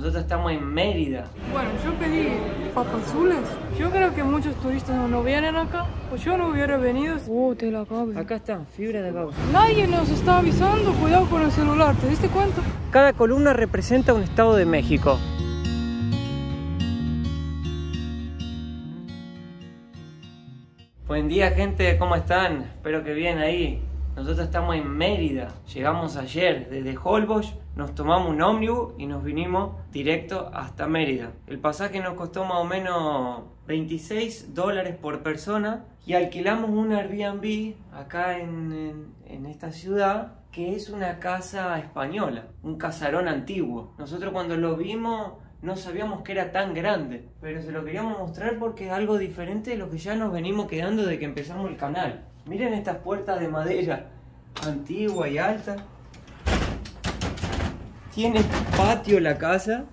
Nosotros estamos en Mérida. Bueno, yo pedí papas azules. Yo creo que muchos turistas no vienen acá. Pues yo no hubiera venido. Te la cabeza. Acá está, fibra de caucho. Nadie nos está avisando. Cuidado con el celular. ¿Te diste cuenta? Cada columna representa un estado de México. Buen día, gente, ¿cómo están? Espero que bien ahí. Nosotros estamos en Mérida. Llegamos ayer desde Holbox, nos tomamos un ómnibus y nos vinimos directo hasta Mérida. El pasaje nos costó más o menos $26 por persona y alquilamos un Airbnb acá en esta ciudad, que es una casa española, un casarón antiguo. Nosotros cuando lo vimos no sabíamos que era tan grande, pero se lo queríamos mostrar porque es algo diferente de lo que ya nos venimos quedando desde que empezamos el canal. Miren estas puertas de madera, antigua y alta. Tiene patio la casa,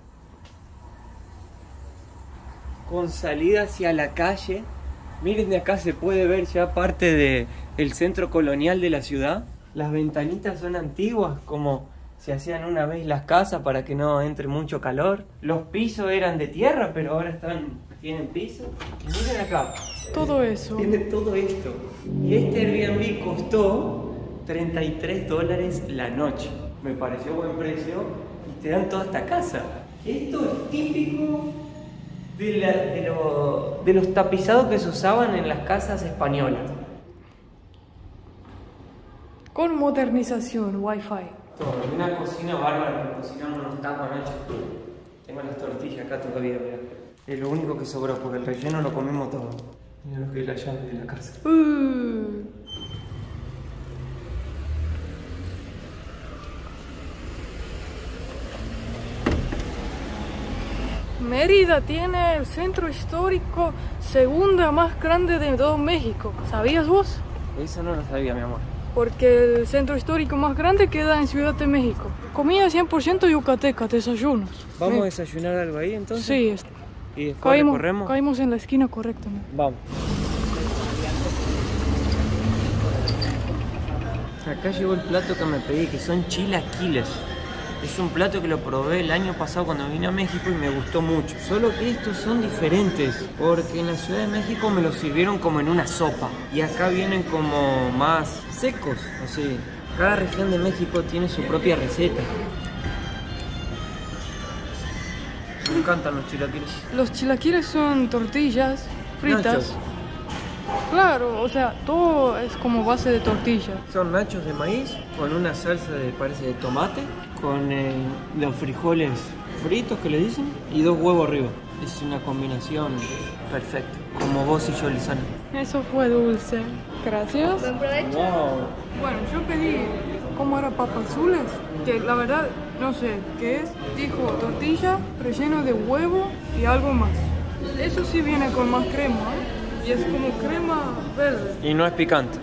con salida hacia la calle. Miren, de acá se puede ver ya parte del centro colonial de la ciudad. Las ventanitas son antiguas, como se hacían una vez las casas para que no entre mucho calor. Los pisos eran de tierra, pero ahora tienen piso. Y miren acá. Todo eso. Tiene todo esto. Y este Airbnb costó $33 la noche. Me pareció buen precio. Y te dan toda esta casa. Esto es típico de los tapizados que se usaban en las casas españolas. Con modernización, Wi-Fi. Una cocina bárbara, cocinamos unos tacos anoche. Tengo las tortillas acá todavía, mirá. Es lo único que sobró, porque el relleno lo comimos todo. Mira lo que es la llave de la casa. Mérida tiene el centro histórico segunda más grande de todo México. ¿Sabías vos? Eso no lo sabía, mi amor. Porque el centro histórico más grande queda en Ciudad de México. Comida 100% yucateca, desayunos. ¿Vamos a desayunar algo ahí entonces? Sí. ¿Y después recorremos? Caímos en la esquina correcta, ¿no? Vamos. Acá llegó el plato que me pedí, que son chilaquiles. Es un plato que lo probé el año pasado cuando vine a México y me gustó mucho. Solo que estos son diferentes, porque en la Ciudad de México me los sirvieron como en una sopa. Y acá vienen como más secos, así. Cada región de México tiene su propia receta. Me encantan los chilaquiles. Los chilaquiles son tortillas fritas. Nachos. Claro, o sea, todo es como base de tortilla. Son nachos de maíz con una salsa parece de tomate, con los frijoles fritos que le dicen y 2 huevos arriba. Es una combinación perfecta, como vos y yo, Lizana. Eso fue dulce. Gracias. Wow. Bueno, yo pedí, ¿cómo era? Papas azules, que la verdad no sé qué es. Dijo tortilla, relleno de huevo y algo más. Eso sí viene con más crema, ¿eh? Y es como crema verde. Y no es picante.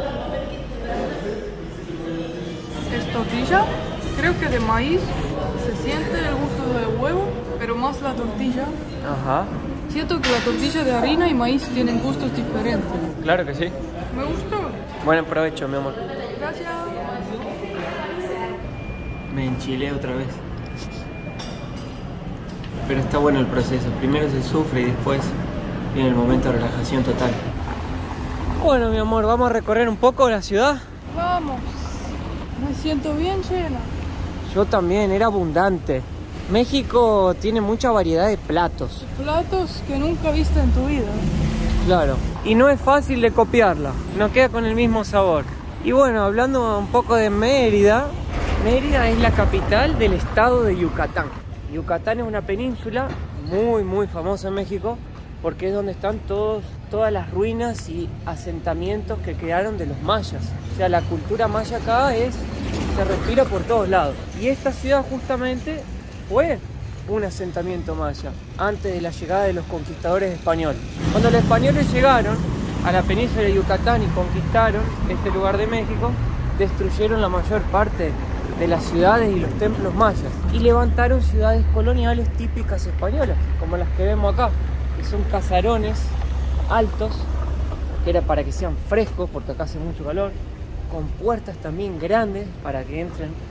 Es tortilla, creo que de maíz. Se siente el gusto de huevo, pero más la tortilla. Ajá. Siento que la tortilla de harina y maíz tienen gustos diferentes. Claro que sí. Me gustó. Buen provecho, mi amor. Gracias. Me enchilé otra vez. Pero está bueno el proceso. Primero se sufre y después viene el momento de relajación total. Bueno, mi amor, vamos a recorrer un poco la ciudad. Vamos. Me siento bien llena. Yo también, era abundante. México tiene mucha variedad de platos. Platos que nunca viste en tu vida. Claro. Y no es fácil de copiarla. No queda con el mismo sabor. Y bueno, hablando un poco de Mérida. Mérida es la capital del estado de Yucatán. Yucatán es una península muy famosa en México, porque es donde están todas las ruinas y asentamientos que quedaron de los mayas. O sea, la cultura maya acá se respira por todos lados. Y esta ciudad justamente fue un asentamiento maya antes de la llegada de los conquistadores españoles. Cuando los españoles llegaron a la península de Yucatán y conquistaron este lugar de México, destruyeron la mayor parte de las ciudades y los templos mayas y levantaron ciudades coloniales típicas españolas, como las que vemos acá, que son casarones altos, que era para que sean frescos porque acá hace mucho calor, con puertas también grandes para que entren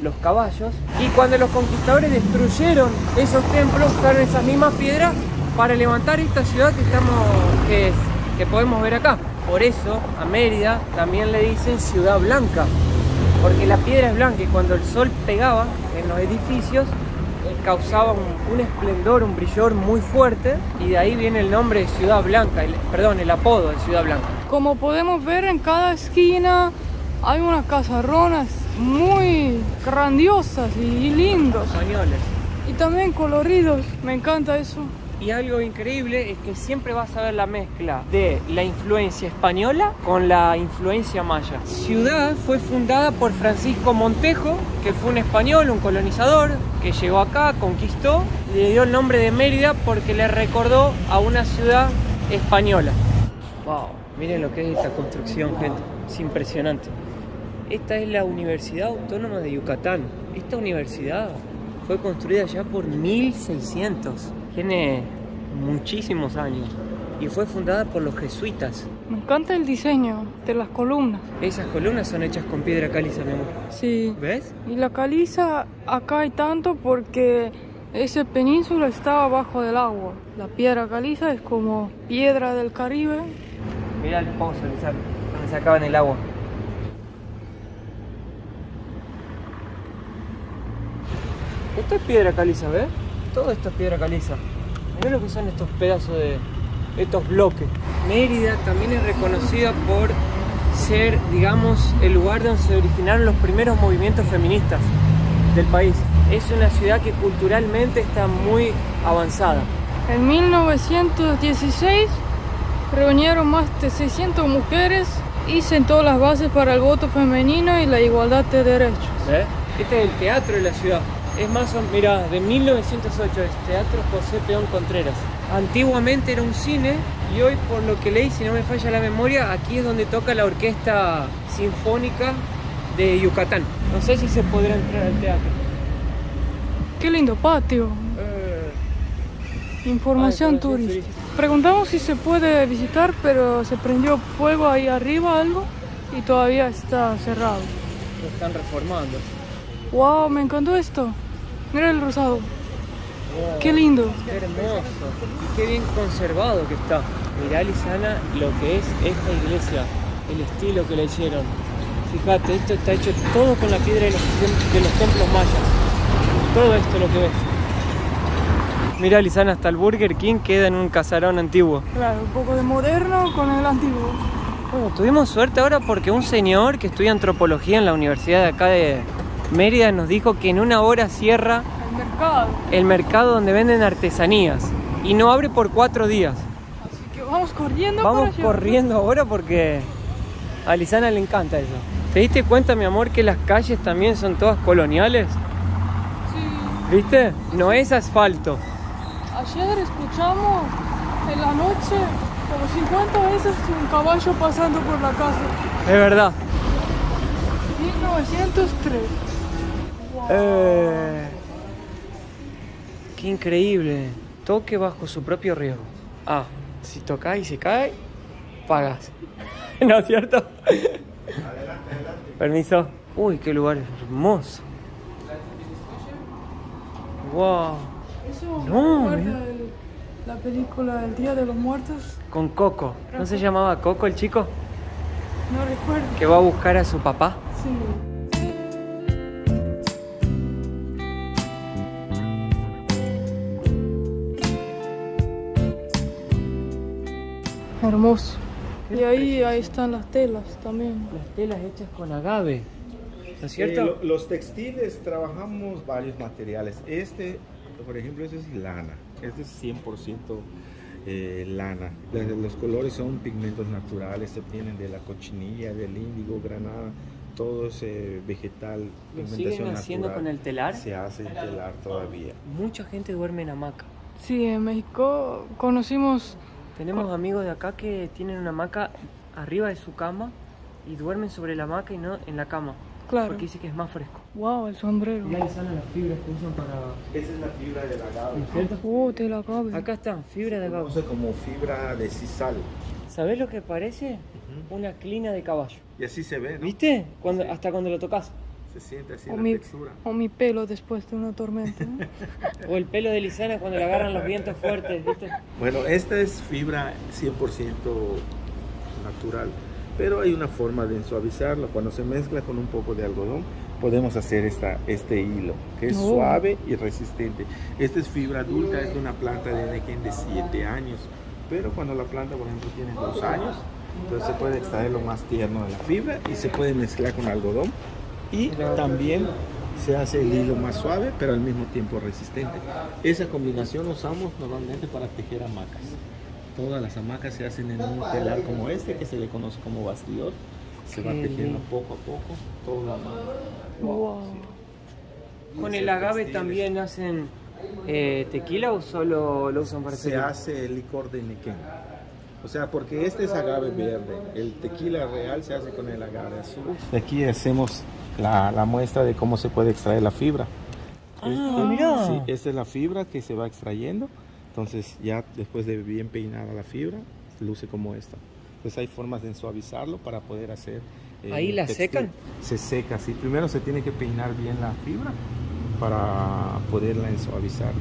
los caballos, y cuando los conquistadores destruyeron esos templos, usaron esas mismas piedras para levantar esta ciudad que podemos ver acá. Por eso a Mérida también le dicen Ciudad Blanca, porque la piedra es blanca y cuando el sol pegaba en los edificios causaba un esplendor, un brillo muy fuerte, y de ahí viene el nombre de Ciudad Blanca, el apodo de Ciudad Blanca. Como podemos ver, en cada esquina hay unas casarronas muy grandiosas y lindos. Españoles. Y también coloridos, me encanta eso. Y algo increíble es que siempre vas a ver la mezcla de la influencia española con la influencia maya. Ciudad fue fundada por Francisco Montejo, que fue un español, un colonizador, que llegó acá, conquistó, y le dio el nombre de Mérida porque le recordó a una ciudad española. Wow, miren lo que es esta construcción, gente, es impresionante. Esta es la Universidad Autónoma de Yucatán. Esta universidad fue construida ya por 1600. Tiene muchísimos años y fue fundada por los jesuitas. Me encanta el diseño de las columnas. Esas columnas son hechas con piedra caliza, mi amor. Sí. ¿Ves? Y la caliza acá hay tanto porque esa península está abajo del agua. La piedra caliza es como piedra del Caribe. Mira el pozo, donde sacaban el agua. Esto es piedra caliza, ¿ves? Todo esto es piedra caliza. Mirá lo que son estos pedazos estos bloques. Mérida también es reconocida por ser, digamos, el lugar donde se originaron los primeros movimientos feministas del país. Es una ciudad que culturalmente está muy avanzada. En 1916 reunieron más de 600 mujeres y sentó las bases para el voto femenino y la igualdad de derechos. ¿Ves? Este es el teatro de la ciudad. Es más, mira, de 1908, es Teatro José Peón Contreras. Antiguamente era un cine y hoy, por lo que leí, si no me falla la memoria, aquí es donde toca la Orquesta Sinfónica de Yucatán. No sé si se podrá entrar al teatro. Qué lindo patio. Información turística. Preguntamos si se puede visitar, pero se prendió fuego ahí arriba algo y todavía está cerrado. Lo están reformando. Wow, me encantó esto. Mira el rosado. Wow, qué lindo. Qué hermoso. Y qué bien conservado que está. Mirá, Lisana, lo que es esta iglesia. El estilo que le hicieron. Fíjate, esto está hecho todo con la piedra de los templos mayas. Todo esto lo que ves. Mirá, Lisana, hasta el Burger King queda en un casarón antiguo. Claro, un poco de moderno con el antiguo. Bueno, tuvimos suerte ahora porque un señor que estudia antropología en la universidad de acá de Mérida nos dijo que en una hora cierra el mercado donde venden artesanías y no abre por 4 días. Así que vamos corriendo. Vamos corriendo ahora porque a Lisana le encanta eso. ¿Te diste cuenta, mi amor, que las calles también son todas coloniales? Sí. ¿Viste? No es asfalto. Ayer escuchamos en la noche como 50 veces un caballo pasando por la casa. Es verdad. 1903. Wow. Qué increíble. Toque bajo su propio riesgo. Ah, si tocas y se cae, pagas. ¿No es cierto? Adelante. Permiso. Uy, qué lugar hermoso. Wow. Eso No, me recuerda la película El Día de los Muertos. Con Coco. ¿No se llamaba Coco el chico? No recuerdo. Que va a buscar a su papá. Sí. Hermoso. Y ahí están las telas también. Las telas hechas con agave, ¿no es cierto? Los textiles trabajamos varios materiales. Por ejemplo, es lana. Este es 100% lana. Los colores son pigmentos naturales, se obtienen de la cochinilla, del índigo, granada. Todo es vegetal. ¿Lo siguen haciendo natural. con el telar? Se hace en telar todavía. Mucha gente duerme en hamaca. Sí, en México conocimos... Tenemos amigos de acá que tienen una hamaca arriba de su cama y duermen sobre la hamaca y no en la cama. Claro. Porque dice que es más fresco. Wow, el sombrero. Y ahí salen las fibras que usan para... Esa es la fibra del agave. ¿No es cierto? Te la agave. Acá está, fibra de agave. Se usa como fibra de sisal. ¿Sabés lo que parece? Una clina de caballo. Y así se ve, ¿no? ¿Viste? Hasta cuando lo tocas. Se siente así O la mi, textura. o mi pelo después de una tormenta, ¿no? O el pelo de Lisana cuando le agarran los vientos fuertes, ¿viste? Bueno, esta es fibra 100% natural, pero hay una forma de suavizarlo. Cuando se mezcla con un poco de algodón, podemos hacer este hilo, que es suave y resistente. Esta es fibra adulta, es de una planta de nequén de 7 años, pero cuando la planta, por ejemplo, tiene 2 años, entonces se puede extraer lo más tierno de la fibra y se puede mezclar con algodón. Y también se hace el hilo más suave, pero al mismo tiempo resistente. Esa combinación usamos normalmente para tejer hamacas. Todas las hamacas se hacen en un telar como este, que se le conoce como bastidor. Se va tejiendo poco a poco toda la hamaca. Wow. ¿Con el agave también hacen tequila o solo lo usan para Se tequila? hace el licor de nequén. O sea, porque este es agave verde. El tequila real se hace con el agave azul. Aquí hacemos la muestra de cómo se puede extraer la fibra. Mirá. Sí, esta es la fibra que se va extrayendo. Entonces ya después de bien peinada la fibra, luce como esta. Entonces hay formas de suavizarlo para poder hacer... ¿Ahí la textil. secan? Se seca, sí. Primero se tiene que peinar bien la fibra para poderla suavizar.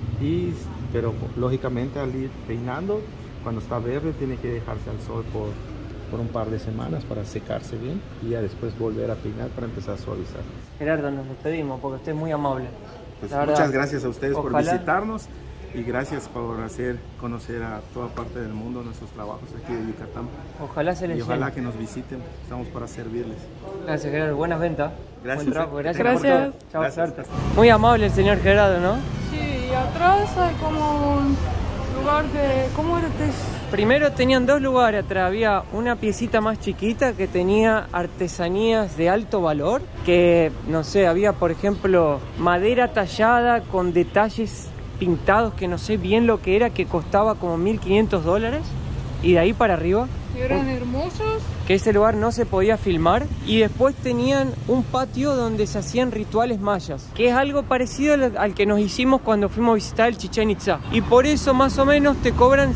Pero lógicamente al ir peinando, cuando está verde tiene que dejarse al sol por un par de semanas para secarse bien y ya después volver a peinar para empezar a suavizar. Gerardo, nos despedimos porque usted es muy amable. Pues La verdad, muchas gracias a ustedes por ojalá- visitarnos y gracias por hacer conocer a toda parte del mundo nuestros trabajos aquí de Yucatán. Ojalá se les Y ojalá llene. que nos visiten, estamos para servirles. Gracias, Gerardo. Buenas ventas. Gracias, Buen trabajo. Gracias, Gracias. por todo. Chao, Gracias. suerte. Muy amable el señor Gerardo, ¿no? Sí, y atrás hay como un lugar de... ¿Cómo era? Primero tenían dos lugares atrás, había una piecita más chiquita que tenía artesanías de alto valor, que no sé, había por ejemplo madera tallada con detalles pintados que no sé bien lo que era, que costaba como $1.500, y de ahí para arriba, Eran hermosos. que ese lugar no se podía filmar. Y después tenían un patio donde se hacían rituales mayas, que es algo parecido al que nos hicimos cuando fuimos a visitar el Chichén Itzá, y por eso más o menos te cobran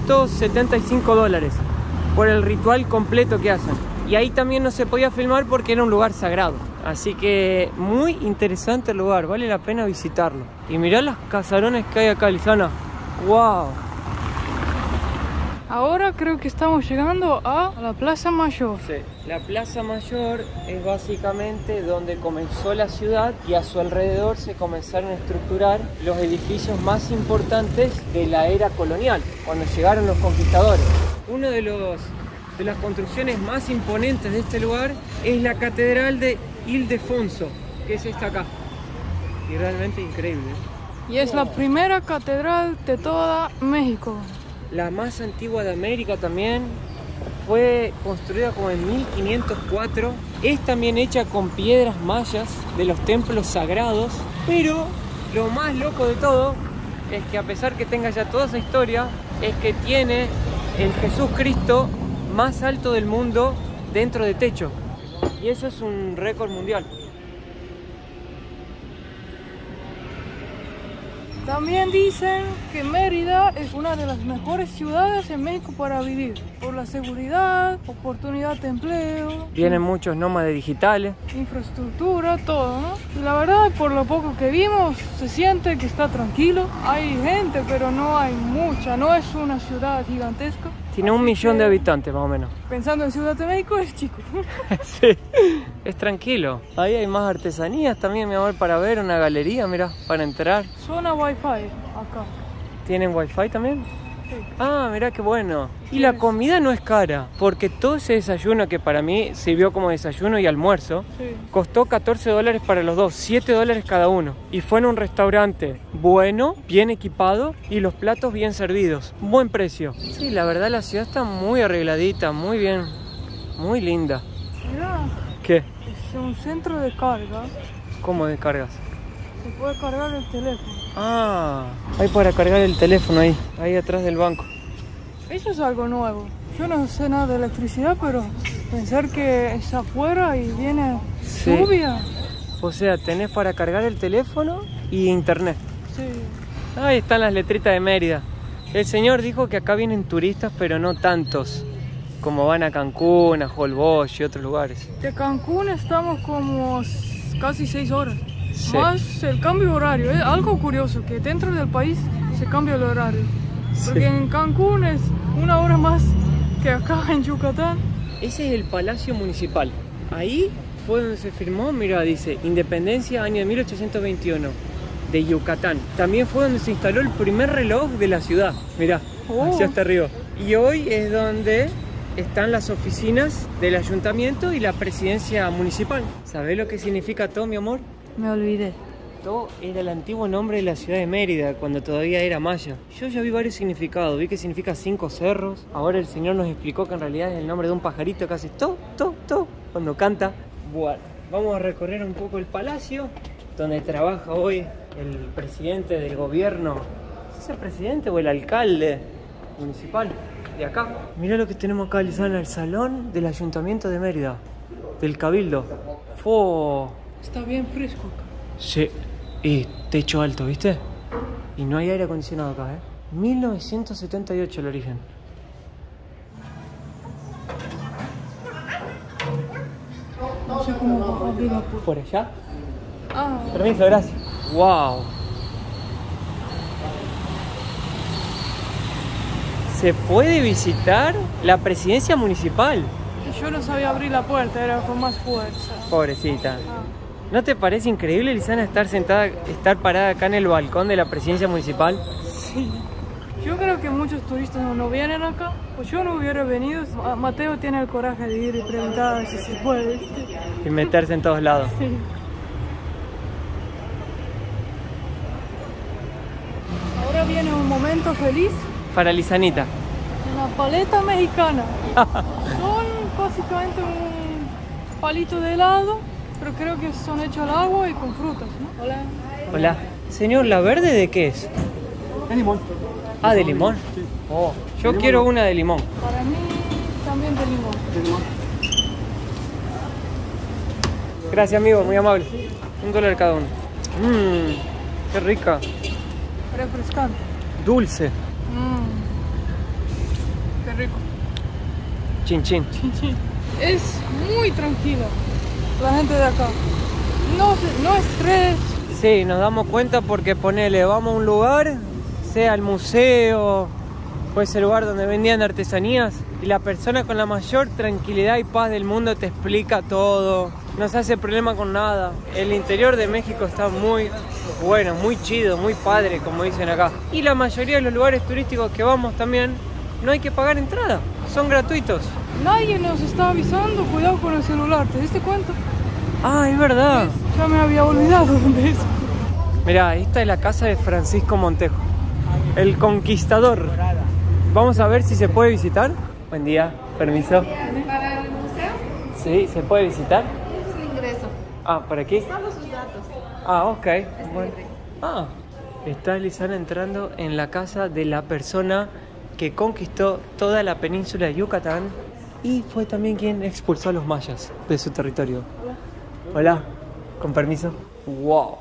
$175 por el ritual completo que hacen. Y ahí también no se podía filmar porque era un lugar sagrado. Así que muy interesante el lugar, vale la pena visitarlo. Y mirá las casarones que hay acá, Lisana. ¡Wow! Ahora creo que estamos llegando a la Plaza Mayor. Sí, la Plaza Mayor es básicamente donde comenzó la ciudad y a su alrededor se comenzaron a estructurar los edificios más importantes de la era colonial, cuando llegaron los conquistadores. Uno de las construcciones más imponentes de este lugar es la Catedral de Ildefonso, que es esta acá. Y realmente increíble. Y es la primera catedral de toda México. La más antigua de América también. Fue construida como en 1504. Es también hecha con piedras mayas de los templos sagrados. Pero lo más loco de todo es que a pesar que tenga ya toda esa historia, es que tiene el Jesús Cristo más alto del mundo dentro de techo. Y eso es un récord mundial. También dicen que Mérida es una de las mejores ciudades en México para vivir, por la seguridad, oportunidad de empleo, Vienen muchos nómades digitales. infraestructura, todo, ¿no? Y la verdad, por lo poco que vimos, se siente que está tranquilo. Hay gente, pero no hay mucha, no es una ciudad gigantesca. Tiene 1 millón de habitantes más o menos. Pensando en Ciudad de México, es chico. Sí, es tranquilo. Ahí hay más artesanías también, mi amor, para ver, una galería, mira, para entrar. Zona Wi-Fi, acá. ¿Tienen wifi también? Sí. Ah, mira qué bueno. Y la comida no es cara, porque todo ese desayuno que para mí sirvió como desayuno y almuerzo, Sí. costó $14 para los dos, $7 cada uno. Y fue en un restaurante bueno, bien equipado y los platos bien servidos. Buen precio. Sí, la verdad la ciudad está muy arregladita, muy bien, muy linda. Mirá, ¿Qué? es un centro de carga. ¿Cómo descargas? Se puede cargar el teléfono. Ah, hay para cargar el teléfono ahí atrás del banco. Eso es algo nuevo. Yo no sé nada de electricidad, pero pensar que es afuera y viene Sí. lluvia. O sea, tenés para cargar el teléfono y internet. Sí. Ahí están las letritas de Mérida. El señor dijo que acá vienen turistas, pero no tantos, como van a Cancún, a Holbox y otros lugares. De Cancún estamos como casi 6 horas. Sí. Más el cambio horario. Es algo curioso que dentro del país se cambia el horario. Porque Sí. en Cancún es 1 hora más que acá en Yucatán. Ese es el Palacio Municipal. Ahí fue donde se firmó, mira, dice Independencia, año de 1821, de Yucatán. También fue donde se instaló el primer reloj de la ciudad. Mirá, Oh. hacia hasta arriba. Y hoy es donde están las oficinas del ayuntamiento y la presidencia municipal. ¿Sabés lo que significa todo, mi amor? Me olvidé. Todo era el antiguo nombre de la ciudad de Mérida, cuando todavía era maya. Yo ya vi varios significados, vi que significa 5 cerros. Ahora el señor nos explicó que en realidad es el nombre de un pajarito que hace to, cuando canta. Bueno, vamos a recorrer un poco el palacio, donde trabaja hoy el presidente del gobierno. ¿Es el presidente o el alcalde municipal de acá? Mirá lo que tenemos acá, Lisana, el salón del ayuntamiento de Mérida, del cabildo. ¡Fo! Está bien fresco acá. Sí, y techo alto, ¿viste? Y no hay aire acondicionado acá, ¿eh? 1978 el origen. No sé cómo abrir la puerta. ¿Por allá? Ah, Permiso, gracias. ¡Wow! Se puede visitar la presidencia municipal. yo no sabía abrir la puerta, era con más fuerza. Pobrecita. Ah. ¿No te parece increíble, Lisana, estar parada acá en el balcón de la presidencia municipal? Sí. Yo creo que muchos turistas no vienen acá. Pues yo no hubiera venido. Mateo tiene el coraje de ir y preguntar si se puede. ¿Viste? Y meterse en todos lados. Sí. Ahora viene un momento feliz. Para Lisanita. Una paleta mexicana. Son básicamente un palito de helado, pero creo que son hechos al agua y con frutas, ¿no? Hola. Hola. Señor, ¿la verde de qué es? Es limón. Ah, de limón. Oh, yo quiero una de limón. Para mí también de limón. De limón. Gracias, amigo, muy amable. $1 cada uno. Qué rica. Refrescante. Dulce. Qué rico. Chin chin. Es muy tranquila la gente de acá. No estrés. Sí, nos damos cuenta porque ponele, vamos a un lugar, sea el museo, puede ser el lugar donde vendían artesanías, y la persona con la mayor tranquilidad y paz del mundo te explica todo, no se hace problema con nada. El interior de México está muy bueno, muy chido, muy padre, como dicen acá. Y la mayoría de los lugares turísticos que vamos también, no hay que pagar entrada, son gratuitos. Nadie nos está avisando, cuidado con el celular, ¿te diste cuenta? Ah, es verdad. Ya me había olvidado de eso. Mirá, esta es la casa de Francisco Montejo, el conquistador. Vamos a ver si se puede visitar. Buen día, permiso. ¿Para el museo? Sí, ¿se puede visitar? Es un ingreso. Ah, ¿por aquí? Solo sus datos. Ah, ok. Bueno. Ah, está Lisana entrando en la casa de la persona que conquistó toda la península de Yucatán y fue también quien expulsó a los mayas de su territorio. Hola, con permiso. Wow.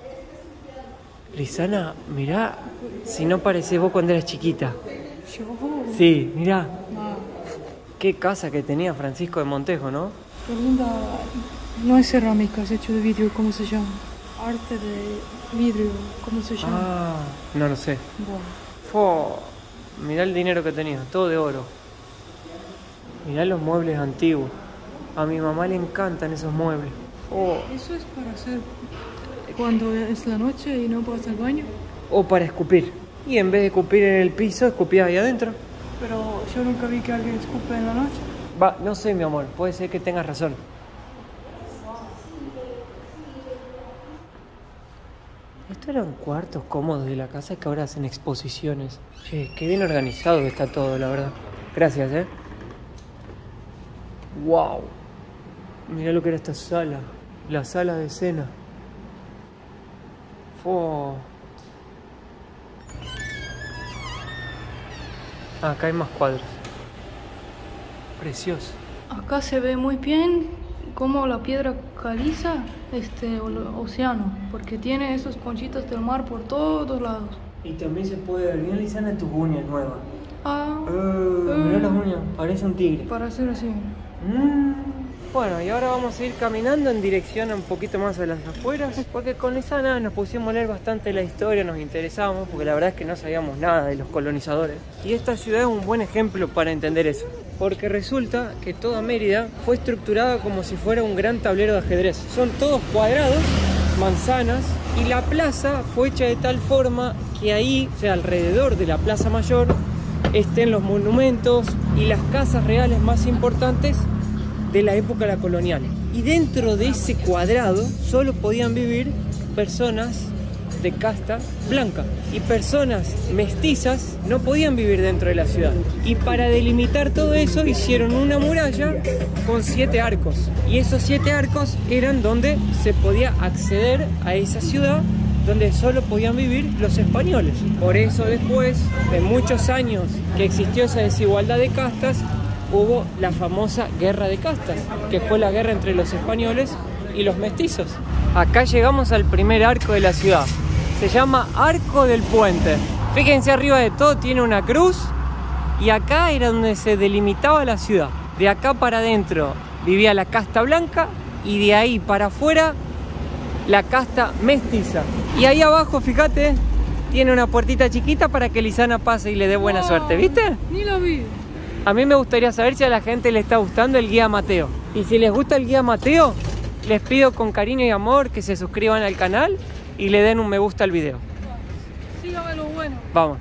Lisana, mirá, si no parecés vos cuando eras chiquita. Yo. Sí, mirá, Ah, qué casa que tenía Francisco de Montejo, ¿no? qué linda. No es cerámica, es hecho de vidrio, ¿cómo se llama? Arte de vidrio, ¿cómo se llama? Ah, no lo sé. Bueno. Fo, mirá el dinero que tenía, todo de oro. Mirá los muebles antiguos. A mi mamá le encantan esos muebles. Oh. Eso es para hacer cuando es la noche y no puedes al baño. O para escupir. Y en vez de escupir en el piso, escupías ahí adentro. Pero yo nunca vi que alguien escupe en la noche. Va, no sé, mi amor, puede ser que tengas razón. Estos eran cuartos cómodos de la casa que ahora hacen exposiciones. Che, qué bien organizado que está todo, la verdad. Gracias, Wow. Mirá lo que era esta sala. La sala de cena. Fo. Ah, acá hay más cuadros. Precioso. Acá se ve muy bien cómo la piedra caliza océano, porque tiene esos conchitas del mar por todos lados. Y también se puede ver bien, Lisana, tus uñas nuevas. Ah, Mirá las uñas, parece un tigre. para hacer así. Bueno, y ahora vamos a ir caminando en dirección un poquito más a las afueras, porque con Lisana nos pusimos a leer bastante la historia, nos interesábamos, porque la verdad es que no sabíamos nada de los colonizadores. Y esta ciudad es un buen ejemplo para entender eso, porque resulta que toda Mérida fue estructurada como si fuera un gran tablero de ajedrez. Son todos cuadrados, manzanas, y la plaza fue hecha de tal forma que ahí, o sea, alrededor de la Plaza Mayor, estén los monumentos y las casas reales más importantes de la época de la colonial. Y dentro de ese cuadrado solo podían vivir personas de casta blanca, y personas mestizas no podían vivir dentro de la ciudad. Y para delimitar todo eso hicieron una muralla con 7 arcos, y esos 7 arcos eran donde se podía acceder a esa ciudad donde solo podían vivir los españoles. Por eso después de muchos años que existió esa desigualdad de castas, hubo la famosa guerra de castas, que fue la guerra entre los españoles y los mestizos. Acá llegamos al primer arco de la ciudad. Se llama Arco del Puente. Fíjense, arriba de todo tiene una cruz, y acá era donde se delimitaba la ciudad. De acá para adentro vivía la casta blanca, y de ahí para afuera la casta mestiza. Y ahí abajo, fíjate, tiene una puertita chiquita para que Lisana pase y le dé buena suerte, ¿viste? Ni lo vi. A mí me gustaría saber si a la gente le está gustando el guía Mateo. Y si les gusta el guía Mateo, les pido con cariño y amor que se suscriban al canal y le den un me gusta al video. Sígame lo bueno. Vamos.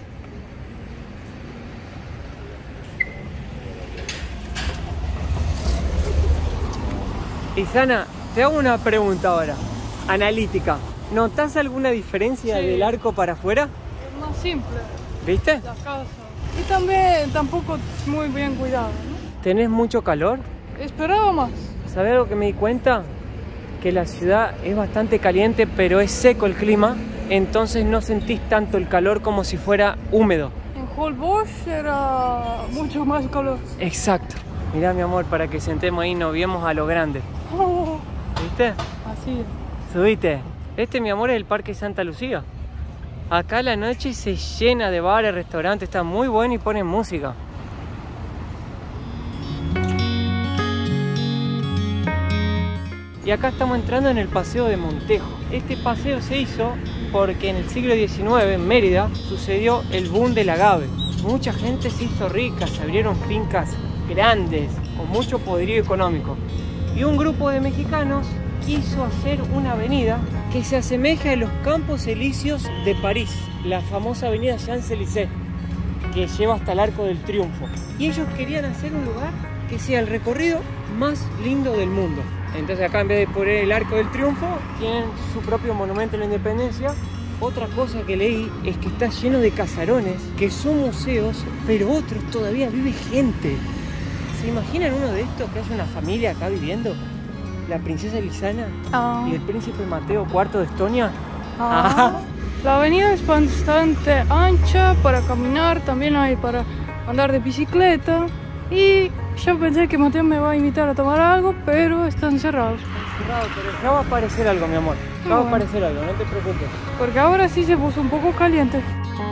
Lisana, te hago una pregunta ahora, analítica. ¿Notas alguna diferencia del arco para afuera? Es más simple. ¿Viste? La casa. Y también tampoco muy bien cuidado, ¿no? ¿Tenés mucho calor? Esperaba más. ¿Sabés algo que me di cuenta? Que la ciudad es bastante caliente, pero es seco el clima, entonces no sentís tanto el calor como si fuera húmedo. En Holbox era mucho más calor. Exacto. Mirá, mi amor, para que sentemos ahí y nos viemos a lo grande. Oh, ¿Viste? así es. Subite. Este, mi amor, es el Parque Santa Lucía. Acá a la noche se llena de bares, restaurantes, está muy bueno y ponen música. Y acá estamos entrando en el Paseo de Montejo. Este paseo se hizo porque en el siglo XIX en Mérida sucedió el boom del agave. Mucha gente se hizo rica, se abrieron fincas grandes, con mucho poderío económico. Y un grupo de mexicanos quiso hacer una avenida que se asemeje a los Campos Elíseos de París, la famosa avenida Champs-Élysées, que lleva hasta el Arco del Triunfo. Y ellos querían hacer un lugar que sea el recorrido más lindo del mundo. Entonces acá, en vez de poner el Arco del Triunfo, tienen su propio monumento a la independencia. Otra cosa que leí es que está lleno de casarones, que son museos, pero otros todavía vive gente. ¿Se imaginan uno de estos, que haya una familia acá viviendo? La princesa Lisana y el príncipe Mateo IV de Estonia. La avenida es bastante ancha para caminar, también hay para andar de bicicleta. Y yo pensé que Mateo me va a invitar a tomar algo, pero están cerrados. Cerrado, pero ya va a aparecer algo, mi amor. Ya va a aparecer algo, no te preocupes. Porque ahora sí se puso un poco caliente.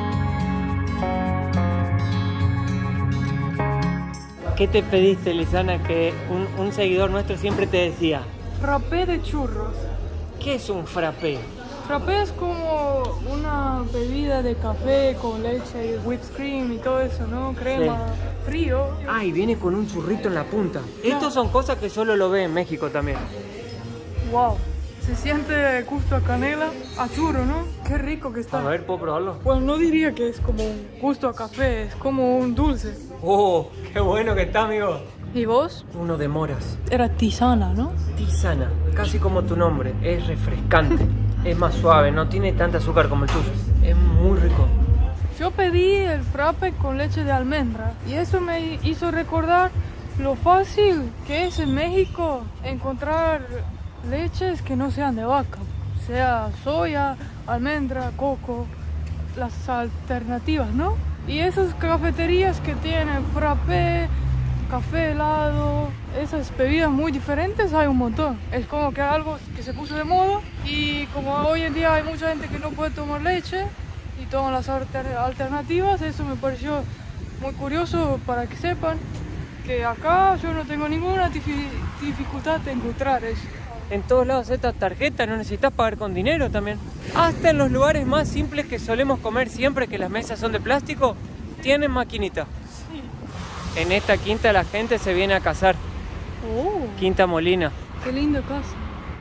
¿Qué te pediste, Lisana? Que un seguidor nuestro siempre te decía. Frappé de churros. ¿Qué es un frappé? Frappé es como una bebida de café con leche y whipped cream y todo eso, ¿no? Crema, frío. Ah, y viene con un churrito en la punta. Estos son cosas que solo lo ve en México también. Wow. Se siente gusto a canela, a churro, ¿no? Qué rico que está. A ver, ¿puedo probarlo? Bueno, no diría que es como un gusto a café, es como un dulce. ¡Oh! ¡Qué bueno que está, amigo! ¿Y vos? Uno de moras. Era tisana, ¿no? Tisana, casi como tu nombre. Es refrescante, es más suave, no tiene tanta azúcar como el tuyo. Es muy rico. Yo pedí el frappe con leche de almendra y eso me hizo recordar lo fácil que es en México encontrar leches que no sean de vaca, sea soya, almendra, coco, las alternativas, ¿no? Y esas cafeterías que tienen frappé, café helado, esas bebidas muy diferentes hay un montón. Es como que algo que se puso de moda y como hoy en día hay mucha gente que no puede tomar leche y toman las alternativas, eso me pareció muy curioso para que sepan que acá yo no tengo ninguna dificultad de encontrar esto. En todos lados estas tarjetas, no necesitas pagar con dinero también. Hasta en los lugares más simples que solemos comer siempre, que las mesas son de plástico, tienen maquinita. Sí. En esta quinta la gente se viene a casar. Quinta Molina. Qué linda casa.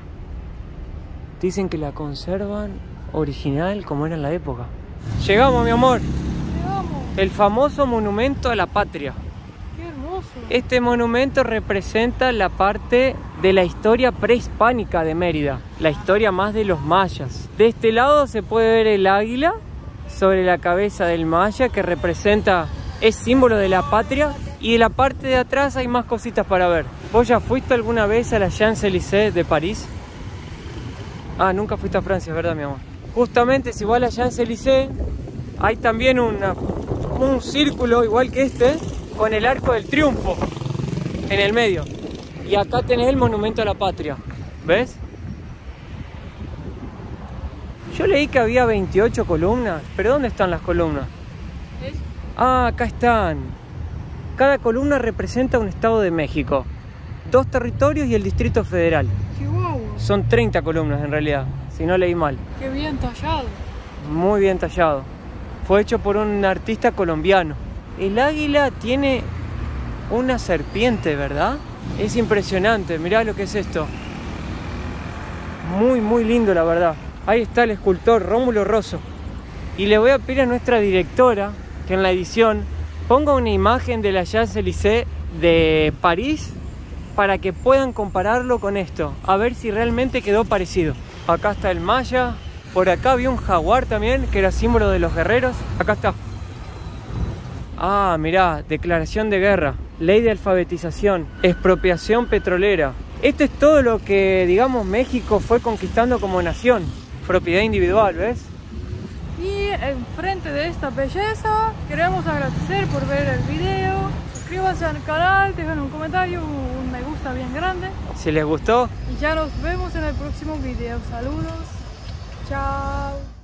Dicen que la conservan original como era en la época. Llegamos, mi amor. Llegamos. El famoso monumento a la patria. Qué hermoso. Este monumento representa la parte de la historia prehispánica de Mérida, la historia más de los mayas. De este lado se puede ver el águila sobre la cabeza del maya, que representa, es símbolo de la patria, y de la parte de atrás hay más cositas para ver. ¿Vos ya fuiste alguna vez a la Champs-Élysées de París? Ah, nunca fuiste a Francia, ¿verdad, mi amor? Justamente si vas a la Champs-Élysées, hay también un círculo igual que este, con el Arco del Triunfo en el medio. Y acá tenés el monumento a la patria. ¿Ves? Yo leí que había 28 columnas. ¿Pero dónde están las columnas? Ah, acá están. Cada columna representa un estado de México, 2 territorios y el Distrito Federal. Chihuahua. Son 30 columnas en realidad, si no leí mal. Qué bien tallado. Muy bien tallado. Fue hecho por un artista colombiano. El águila tiene una serpiente, ¿verdad? Es impresionante, mirá lo que es esto. Muy, muy lindo, la verdad. Ahí está el escultor Rómulo Rosso. Y le voy a pedir a nuestra directora que en la edición ponga una imagen de la Champs-Élysées de París para que puedan compararlo con esto, a ver si realmente quedó parecido. Acá está el maya, por acá había un jaguar también, que era símbolo de los guerreros. Acá está. Ah, mirá, declaración de guerra, ley de alfabetización, expropiación petrolera. Esto es todo lo que, digamos, México fue conquistando como nación. Propiedad individual, ¿ves? Y enfrente de esta belleza, queremos agradecer por ver el video. Suscríbanse al canal, dejen un comentario, un me gusta bien grande. Si les gustó, Y ya nos vemos en el próximo video. Saludos. Chao.